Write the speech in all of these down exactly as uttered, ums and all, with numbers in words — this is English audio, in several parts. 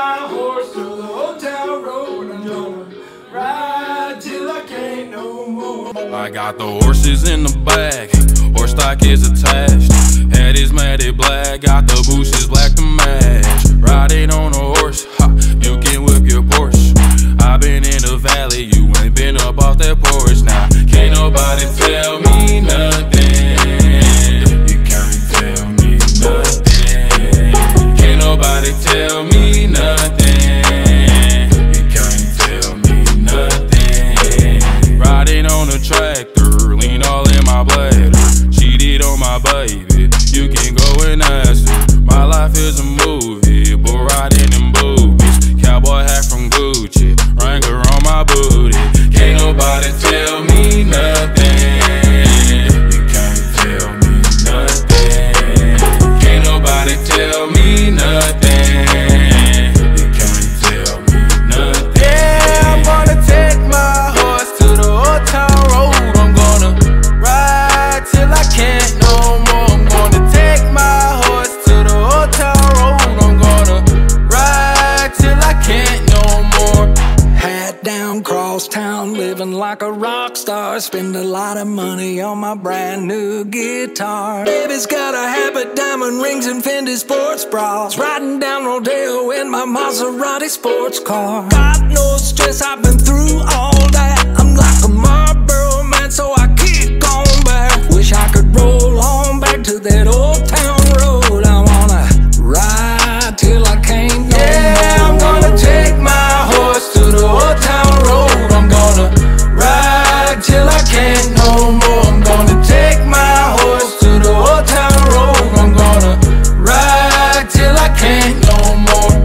my horse to the old town road. I'm gonna ride till I can't no more. I got the horses in the back, horse stock is attached. Head is matted black, got the bushes black to match. Riding on a horse, ha, you can whip your Porsche. I been in the valley, you ain't been up off that porch. Now, can't nobody tell me nothing. You can't tell me nothing. Can't nobody tell me nothing. You can't tell me nothing. Riding on a tractor, lean all in my bladder. Cheated on my baby, you can go and ask her. My life is a movie, but riding in boobies. Cowboy hat from Gucci, Wrangler on my booty. Can't nobody tell me nothing. You can't tell me nothing. Can't nobody tell me nothing. You can't tell me nothing. Yeah, I'm gonna take my horse to the old town road. I'm gonna ride till I can't no more. I'm gonna take my horse to the old town road. I'm gonna ride till I can't no more. Hat down, cross town, living like a rock star. Spend a lot of money on my brand new guitar. Baby's got a habit, diamond rings and Fendi sports bras. Riding down Rodeo in my Maserati sports car. Got no stress, I've been through all that. I'm like a Marlboro man, so I kick on back. Wish I could roll on back to that old town road. I wanna ride till I can't no yeah, more. I'm gonna take my horse to the old town road. I'm gonna ride till I can't no more. I'm gonna take my horse to the old town road. I'm gonna ride till I can't no more.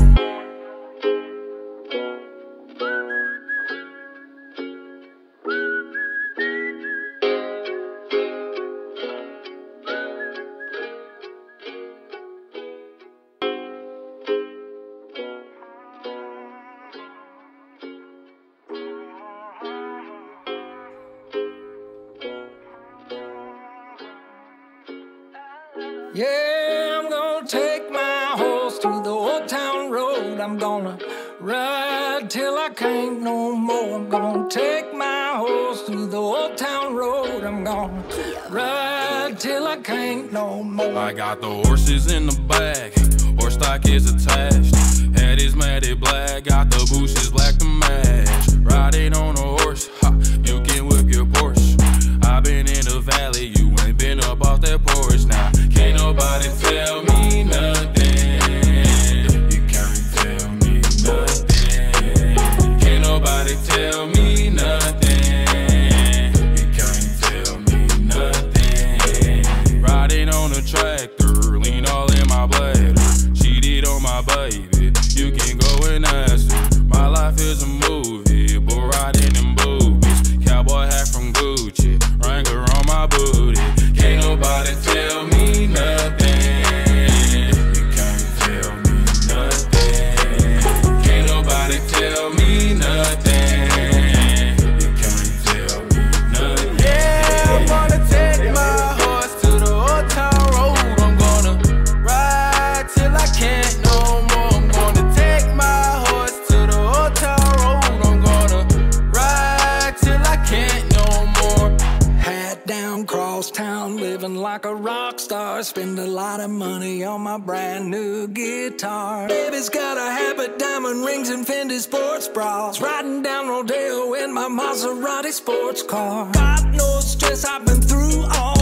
Yeah, I'm gonna take my horse to the old town road. I'm gonna ride till I can't no more. I'm gonna take my horse to the old town road. I'm gonna ride till I can't no more. I got the horses in the back, horse stock is attached. Head is matted black, got the bushes black to match. Riding on a horse, ha, you can whip your Porsche. I been in the valley, you ain't been up off that porch. Now, can't nobody tell me nothing. You can't tell me nothing. Can't nobody tell me nothing. You can't tell me nothing. Riding on a tractor, lean all in my bladder. Cheated on my baby, you can go and ask her. My life is a movie, but riding in boobies. Cowboy hat from Gucci, Wrangler on my booty. Can't nobody tell me nothing. You can't tell me nothing. Can't nobody tell me nothing. You can't tell me nothing. Yeah, I'm gonna take my horse to the old town road. I'm gonna ride till I can't no more. I'm gonna take my horse to the old town road. I'm gonna ride till I can't no more. Hat down, cross town, living like a rock star. Spend a lot of money on my brand new guitar. Baby's got a habit, diamond rings and Fendi sports bras. Riding down Rodeo in my Maserati sports car. Got no stress, I've been through all